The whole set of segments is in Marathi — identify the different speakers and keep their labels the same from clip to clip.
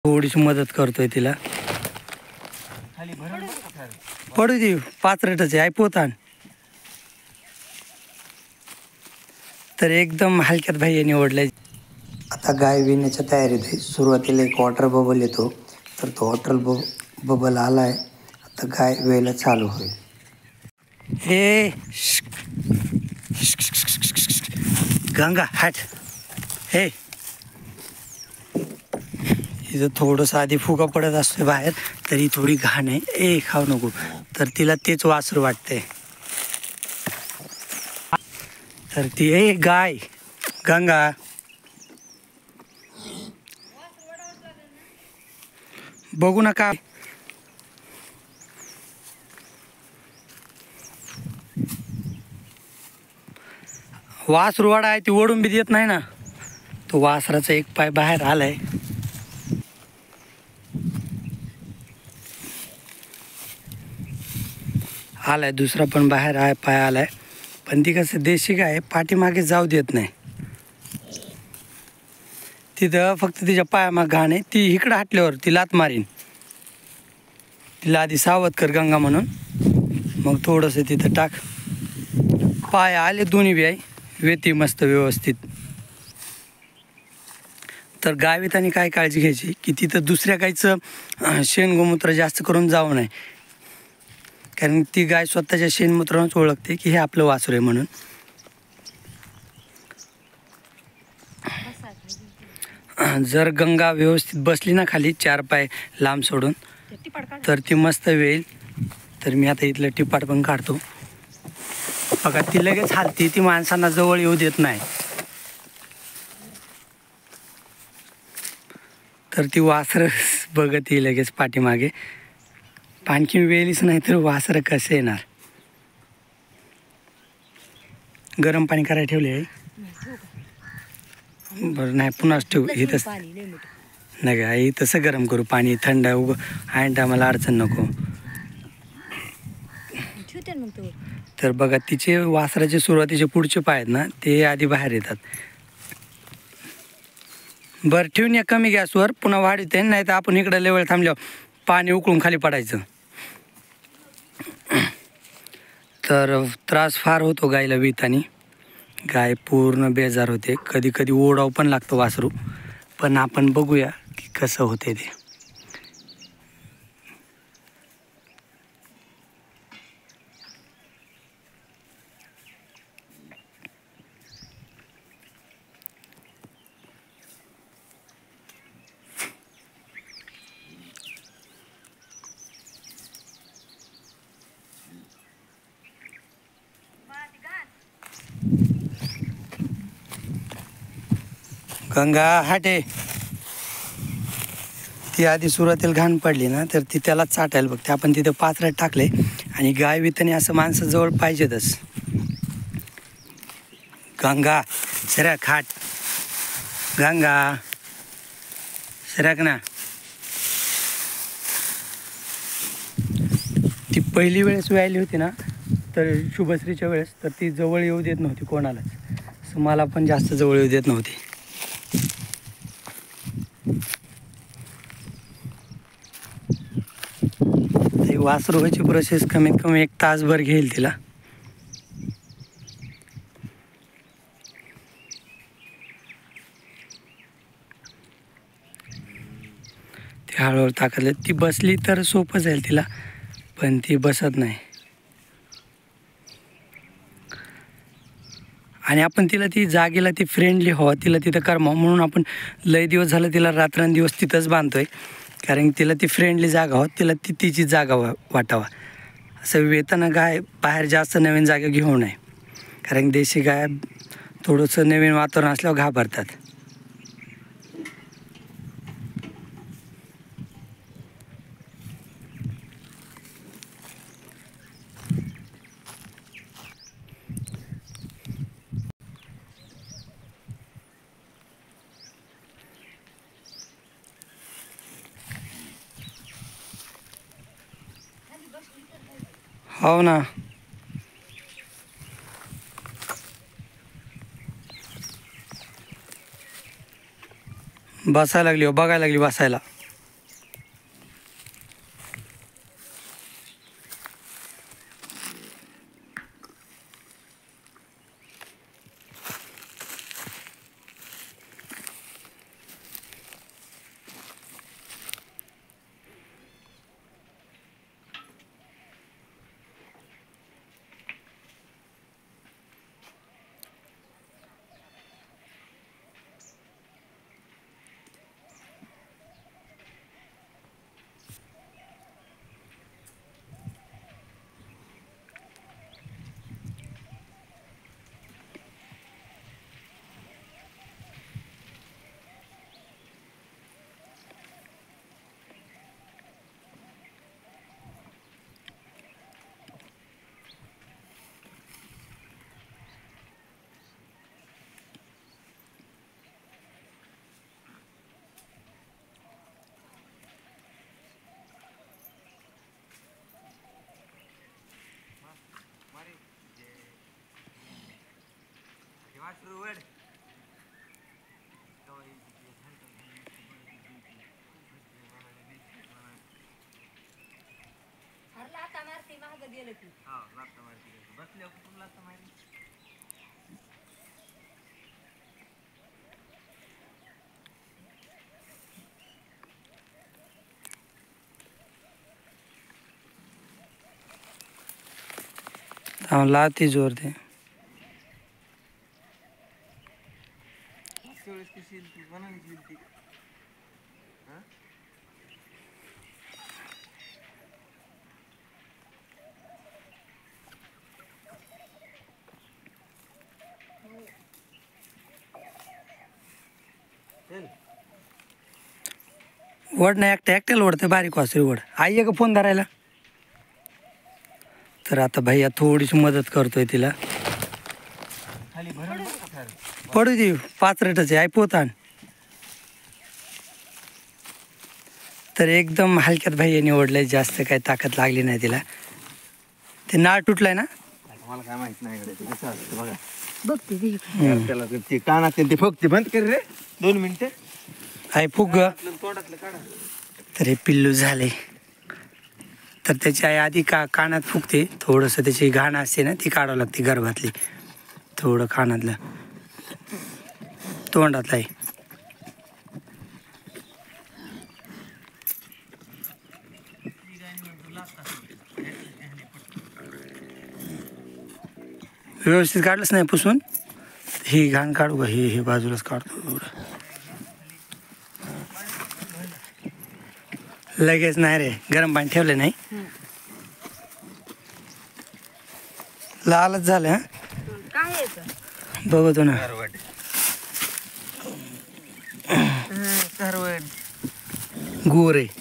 Speaker 1: थोडीशी मदत करतोय तिला. पडू दे, 5 रटच आहे पोतान. तर एकदम हलक्यात भाई निवडलंय. आता गाय विण्याच्या तयारीत आहे. सुरुवातीला एक वॉटर बबल येतो, तर तो वॉटर बबल आलाय. आता गाय वेळेला चालू होईल. हे गंगा हट. हे इथं थोडंसं आधी फुगा पडत असतो बाहेर, तरी थोडी घाण आहे. खाऊ नको. तर तिला तेच वासरू वाटतंय. तर ती गाय गंगा बघू नका. वासरू वाडा आहे, ती ओढून बी देत नाही ना. तो वासराचा एक पाय बाहेर आलाय. दुसरा पण बाहेर आहे, पाय आलाय. पण ती कसं देशी गाय पाठीमागे जाऊ देत नाही. तिथं फक्त तिच्या पायामाग घाण आहे. ती इकडं हटल्यावर ती लात मारीन. तिला आधी सावध कर गंगा म्हणून, मग थोडंसं तिथं टाक. पाय आले दोन्ही बी आहे, वेती मस्त व्यवस्थित. तर गावीतानी काय काळजी घ्यायची की तिथं दुसऱ्या गाईचं शेण गोमूत्र जास्त करून जाऊ नये. कारण ती गाय स्वतःच्या शेणमूत्रानंच ओळखते की हे आपलं वासरू आहे म्हणून. जर गंगा व्यवस्थित बसली ना खाली 4 पाय लांब सोडून, तर ती मस्त वेईल. तर मी आता इथलं टिपाट पण काढतो. बघा ती लगेच हालती, ती माणसांना जवळ येऊ देत नाही. तर ती वासरं बघत येईल लगेच पाठीमागे. आणखी वेलीच नाही तर वासरं कसं येणार. गरम पाणी करायला ठेवले आहे. बरं नाही पुन्हाच ठेवू. हे तसं नाही का, हे तसं गरम करू पाणी. थंड आहे टायमाला अडचण नको. तर बघा तिचे वासराचे सुरुवातीचे पुढचे पाय आहेत ना, ते आधी बाहेर येतात. बरं ठेवून या कमी गॅसवर, पुन्हा वाढते. नाही तर आपण इकडं लेवल थांबल्यावर पाणी उकळून खाली पडायचं. तर त्रास फार होतो गायला वितानी. गाय पूर्ण बेजार होते. कधी कधी ओढाव पण लागतो वासरू. पण आपण बघूया की कसं होते ते. गंगा हाटे. ती आधी सुरुवातीला घाण पडली ना, तर ती त्याला चाटायला बघते. आपण तिथं पात्रात टाकले आणि गाय वितानी असं माणसाजवळ पाहिजेतच. गंगा सरक हाट. गंगा सरक ना. ती पहिली वेळेस व्यायली होती ना, तर शुभश्रीच्या वेळेस, तर ती जवळ येऊ देत नव्हती कोणालाच. असं मला पण जास्त जवळ येऊ देत नव्हती. ते वासरू व्हायची प्रोसेस कमीत कमी 1 तासभर घेईल तिला. ती हळूहळू ताकदले. ती बसली तर सोपं जाईल तिला, पण ती बसत नाही. आणि आपण तिला ती जागेला ती फ्रेंडली हवा तिला तिथं करमावं म्हणून आपण लय दिवस झालं तिला रात्रंदिवस तिथंच बांधतोय. कारण तिला ती फ्रेंडली जागा हवा, तिला ती तिची जागा वाटावा. असं वेताना गाय बाहेर जास्त नवीन जागा घेऊ नये. कारण देशी गाय थोडंसं नवीन वातावरण असल्यावर घाबरतात. हो ना. बसायला लागली, बघायला लागली बसायला. लावती जोर ते वड नाही एकट्याला ओढते बारीक वासरी वड आई का फोन धरायला. तर आता भैया थोडीशी मदत करतोय तिला. पडू दे 5 रटच आहे पोतान. तर एकदम हलक्यात भैयाने ओढलंय, जास्त काही ताकद लागली नाही तिला. ते नाळ तुटलाय ना,
Speaker 2: मला काय माहित नाही कसं असतं बघा.
Speaker 3: बघते ती.
Speaker 2: त्याला ते कानात ते फक्त बंद कर रे 2 मिनिटं.
Speaker 1: आई फुग.
Speaker 2: तोंडातलं काढा.
Speaker 1: तर हे पिल्लू झाले. तर त्याची आई आधी कानात फुगते, थोडंसं त्याची घाण असते ना ती काढावं लागते गर्भातली. थोडं कानातलं तोंडातलं आहे. व्यवस्थित काढलंच नाही पुसून. ही घाण काढू का, हे बाजूलाच काढतो एवढं. लगेच नाही रे, गरम पाणी ठेवलं नाही. लालच झालं.
Speaker 3: काय येतं?
Speaker 1: बघतो ना. गोर आहे.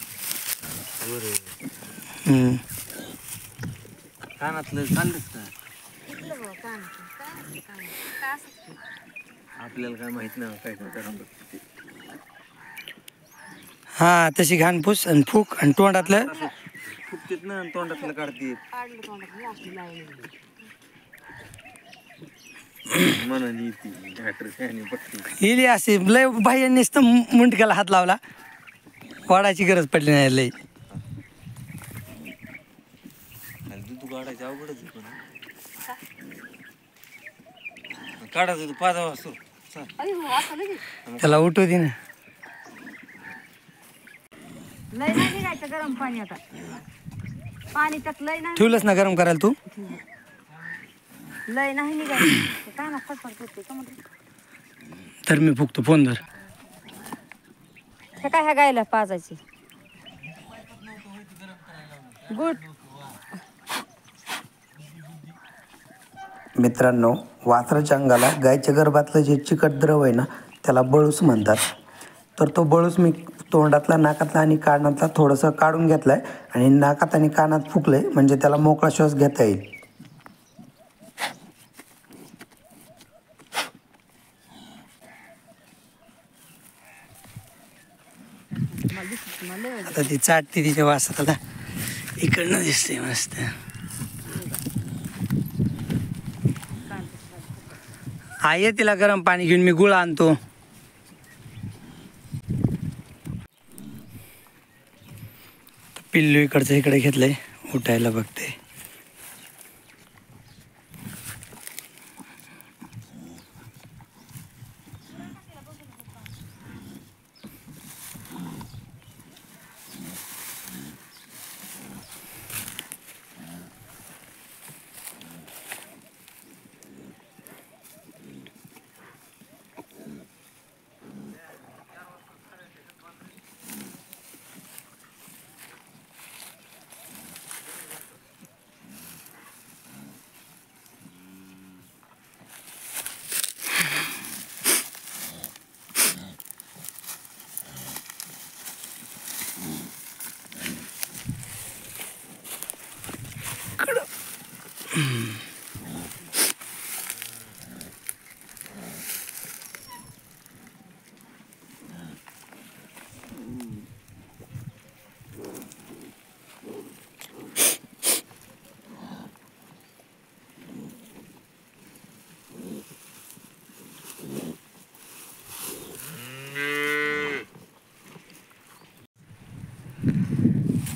Speaker 2: कानातलं चाललंच का
Speaker 3: इथलं बघ कानातलं. काय असतं कानातलं? काय असतं?
Speaker 2: आपल्याला काय माहित नाही काय काय.
Speaker 1: हा तशी घाण पुस आणि फूक आणि तोंडातलं
Speaker 2: फुकतेत ना तोंडातलं काढतेत
Speaker 3: काढलं तोंडात मी असली लावली.
Speaker 2: मनाने ती घाटर फॅनी पट्टी.
Speaker 1: इली असे लय भाईयांनीच तर मुंडक्याला हात लावला. वाढायची गरज पडली नाही लय.
Speaker 2: दूध काढायचं अवघडच आहे पण. काढायचं तू 5 वाजता.
Speaker 3: अरे हो असं लगेच
Speaker 1: त्याला उठू दे ना.
Speaker 3: लय नाही निघायचं गरम पाणी. आता पाणी त्यात लय नाही.
Speaker 1: ठेवलंच ना गरम करायला तू.
Speaker 3: लय नाही निघायचं. काय ना फटफट करते का म्हणते.
Speaker 1: तर मी फुकतो फोन धर.
Speaker 3: हे काय ह्या गायला पाजायची गुड.
Speaker 1: मित्रांनो, वासराच्या अंगाला गायच्या गर्भातलं जे चिकट द्रव आहे ना त्याला बळूस म्हणतात. तर तो बळूस मी तोंडातला, नाकातला आणि कानातला थोडंसं काढून घेतलाय आणि नाकात आणि कानात फुकलंय, म्हणजे त्याला मोकळा श्वास घेता येईल. आता ती चाटते तिच्या वासाला. इकडनं दिसते मस्त. आहे तिला गरम पाणी घेऊन मी गुळ आणतो. पिल्लू इकडचं इकडे घेतलंय, उठायला बघते.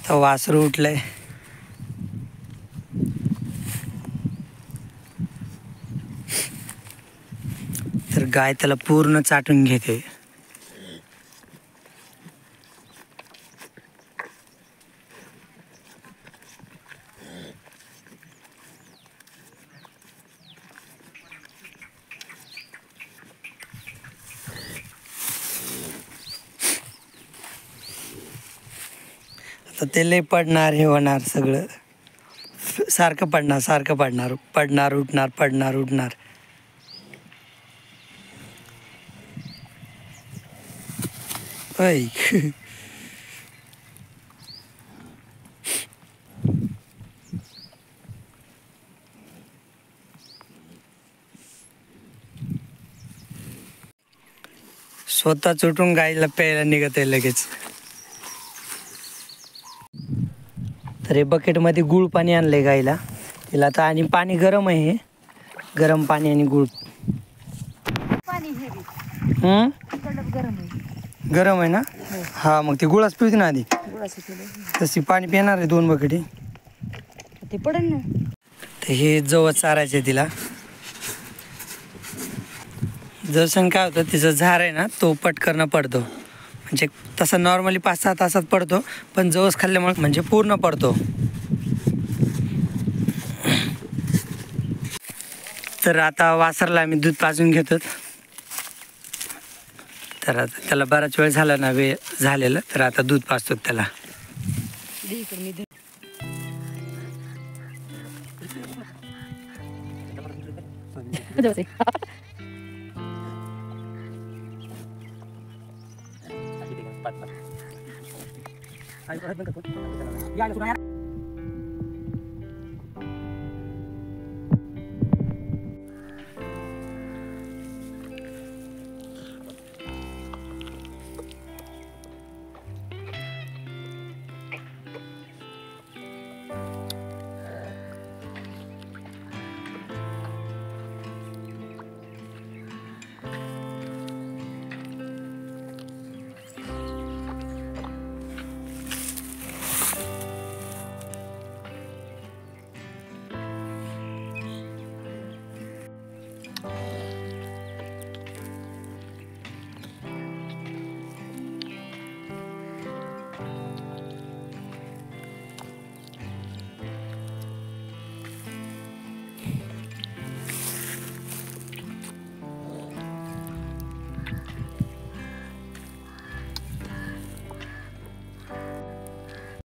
Speaker 1: आता वासरू उठलंय. तर गाय त्याला पूर्ण चाटून घेते. तर ते लय पडणार हे होणार सगळं. सारखं पडणार पडणार उठणार. ऐ स्वतः उठून गाईला प्यायला निघत आहे लगेच. तर हे बकेटमध्ये गुळ पाणी आणलंय गाईला. तिला आता आणि पाणी गरम आहे, हे गरम पाणी आणि गुळ.
Speaker 3: पाणी हे बी कडक गरम आहे.
Speaker 1: गरम आहे ना. हा मग ती गुळाच पिवते ना आधी.
Speaker 3: गुळाचं केलं
Speaker 1: तशी पाणी पिणार आहे 2 बकेटी.
Speaker 3: ते पडेल ना.
Speaker 1: तर हे जवळ चारायचं तिला. जसं काय होतं तिचं झार आहे ना तो पटकन पडतो. म्हणजे तसा नॉर्मली 5-6 तासात पडतो, पण जवस खाल्ल्यामुळे म्हणजे पूर्ण पडतो. तर आता वासरला आम्ही दूध पाजून घेतो. तर आता त्याला बराच वेळ झाला ना, वेळ झालेला, तर आता दूध पाजतो त्याला.
Speaker 4: या